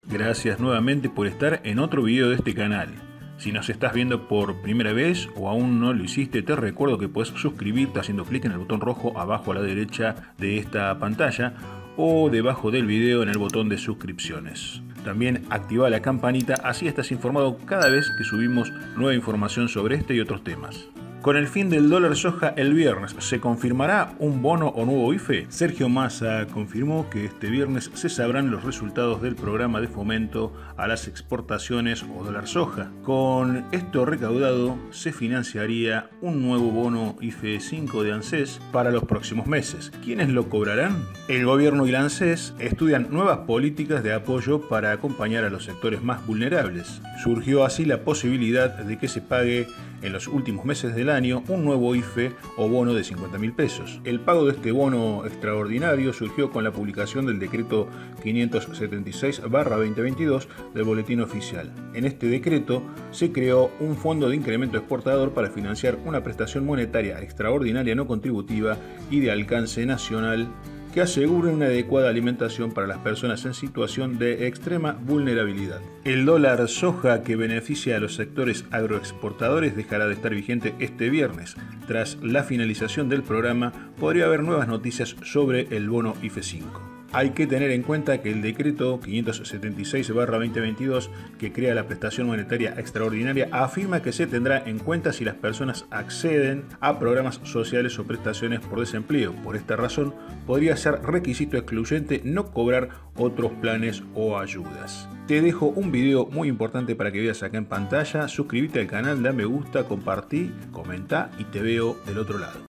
Gracias nuevamente por estar en otro video de este canal. Si nos estás viendo por primera vez o aún no lo hiciste, te recuerdo que puedes suscribirte haciendo clic en el botón rojo abajo a la derecha de esta pantalla o debajo del video en el botón de suscripciones. También activa la campanita, así estás informado cada vez que subimos nueva información sobre este y otros temas. Con el fin del dólar soja el viernes, ¿se confirmará un bono o nuevo IFE? Sergio Massa confirmó que este viernes se sabrán los resultados del programa de fomento a las exportaciones o dólar soja. Con esto recaudado se financiaría un nuevo bono IFE 5 de ANSES para los próximos meses. ¿Quiénes lo cobrarán? El gobierno y la ANSES estudian nuevas políticas de apoyo para acompañar a los sectores más vulnerables. Surgió así la posibilidad de que se pague en los últimos meses del año un nuevo IFE o bono de 50.000 pesos. El pago de este bono extraordinario surgió con la publicación del decreto 576/2022 del Boletín Oficial. En este decreto se creó un fondo de incremento exportador para financiar una prestación monetaria extraordinaria no contributiva y de alcance nacional que asegure una adecuada alimentación para las personas en situación de extrema vulnerabilidad. El dólar soja que beneficia a los sectores agroexportadores dejará de estar vigente este viernes. Tras la finalización del programa, podría haber nuevas noticias sobre el bono IFE 5. Hay que tener en cuenta que el decreto 576/2022, que crea la prestación monetaria extraordinaria, afirma que se tendrá en cuenta si las personas acceden a programas sociales o prestaciones por desempleo. Por esta razón, podría ser requisito excluyente no cobrar otros planes o ayudas. Te dejo un video muy importante para que veas acá en pantalla. Suscríbete al canal, da me gusta, compartí, comenta y te veo del otro lado.